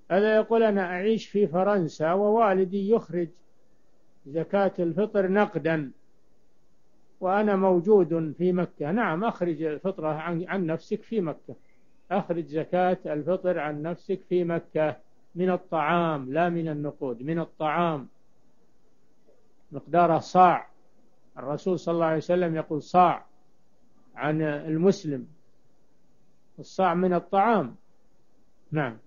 هذا يقول أنا أعيش في فرنسا ووالدي يخرج زكاة الفطر نقدا وأنا موجود في مكة. نعم، أخرج الفطرة عن نفسك في مكة، أخرج زكاة الفطر عن نفسك في مكة من الطعام لا من النقود، من الطعام، مقداره صاع. الرسول صلى الله عليه وسلم يقول صاع عن المسلم، الصاع من الطعام. نعم.